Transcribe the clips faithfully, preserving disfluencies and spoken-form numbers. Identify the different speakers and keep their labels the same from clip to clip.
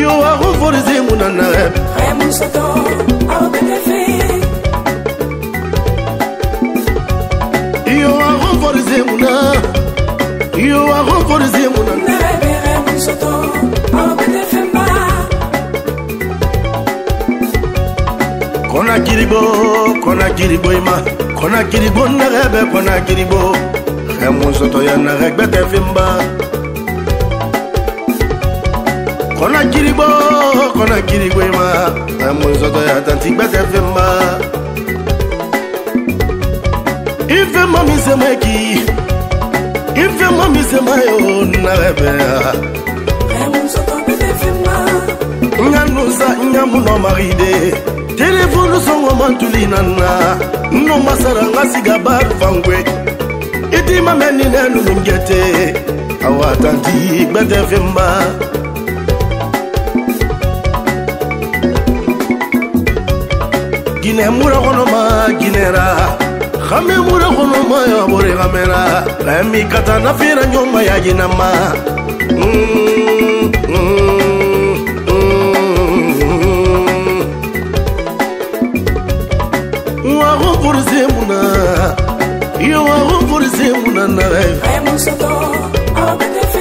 Speaker 1: Yo a renforcé mon anarep.
Speaker 2: Raymond Soto, au B T F.
Speaker 1: Yo a renforcé mon an. Yo a renforcé mon an.
Speaker 2: Raymond Soto, au B T F.
Speaker 1: Kona kiribo, kona kiribo ima. Kona kiribo narebe, kona kiribo. Raymond Soto ya narek B T F. Kona kiribo, kona kiribo ima. Raymond Soto ya tantik B T F. Ife mami se meki. Ife mami se mayo narebe.
Speaker 2: Raymond Soto B T F.
Speaker 1: Nganusa nyamuno maride. Téléphone songo mantulinana. No masara ngasiga bar fangwe. Iti mameni nenu ngete. Awatanti B T F. Gine mura kono ma ginera. Khame mura kono ma ya bore kamera. Rami kata na fira nyoma ya ginama. Mm, mm, mm. Wa renforcer muna. Yo wa renforcer muna na.
Speaker 2: Raymond Soto, au B T F.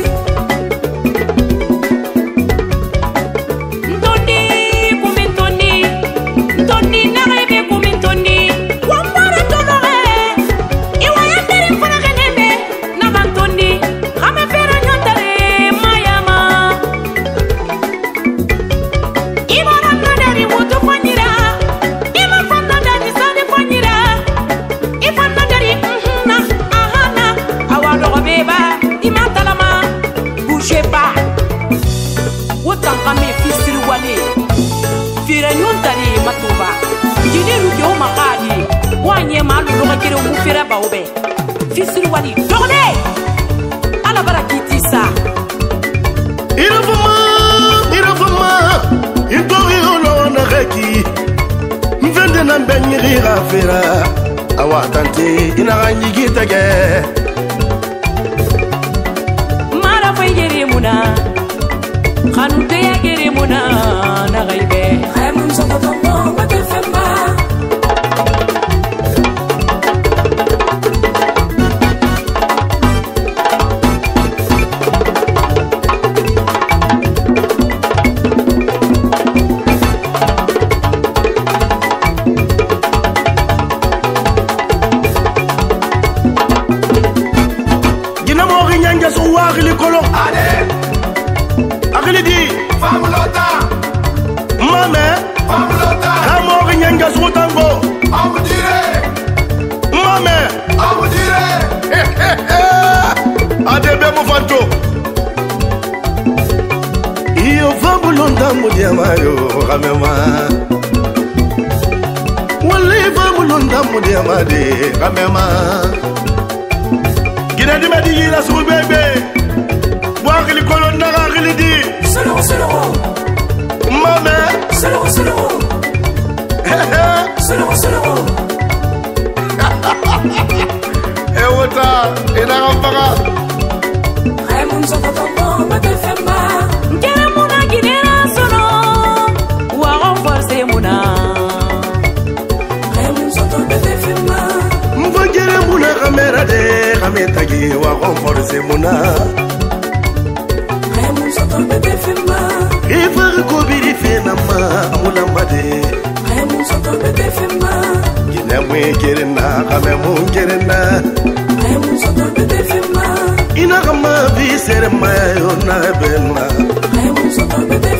Speaker 2: Fisir wali dogone ala barakiti sa
Speaker 1: irafuma irafuma itori ono na reki mvende na mbenyiri rafera awatante ina ganyi tage
Speaker 2: mara fayere muna khanu te yagere muna na gaibe Raymond Soto ba te femba.
Speaker 1: Iyo fabulonda mudiamayo kamema. Wale fabulonda mudiamade kamema. Gina di madi gira su bebe. Wakili kolonda wakili di.
Speaker 2: Solo solo.
Speaker 1: Mame.
Speaker 2: Solo solo. Solo solo.
Speaker 1: Ewota ina kampaka.
Speaker 2: Raymond Soto B T F. Ngere muna ginera sono. Wa renforcer muna. Raymond Soto B T F.
Speaker 1: Mvangere muna kamera de kametagi wa renforcer muna.
Speaker 2: Raymond Soto B T F.
Speaker 1: Ifar ko biri fena ma amula made.
Speaker 2: Raymond Soto B T F.
Speaker 1: Gina mwe gerena kame mu gerena.
Speaker 2: Raymond Soto B T F.
Speaker 1: Ina kama visere mayo na bena.
Speaker 2: Raymond Soto B T F.